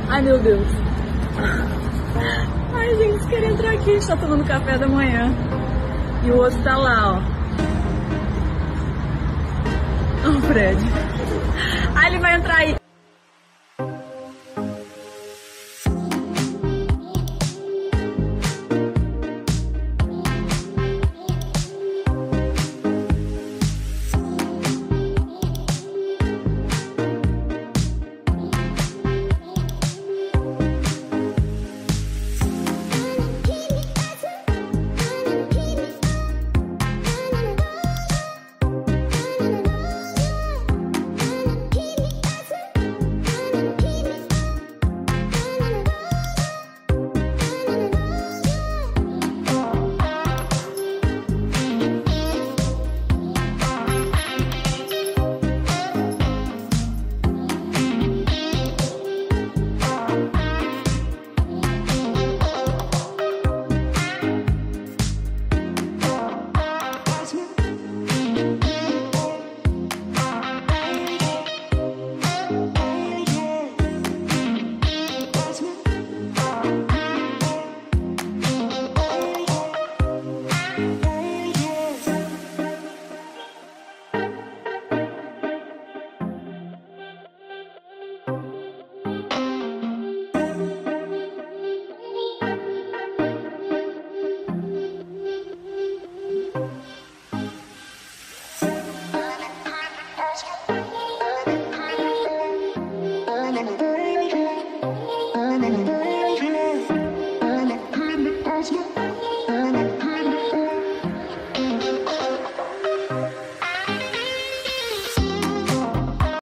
Ai, meu Deus. Ai, gente, eles querem entrar aqui. A gente tá tomando café da manhã. E o outro tá lá, ó. Ó o Fred. Ah, ele vai entrar aí.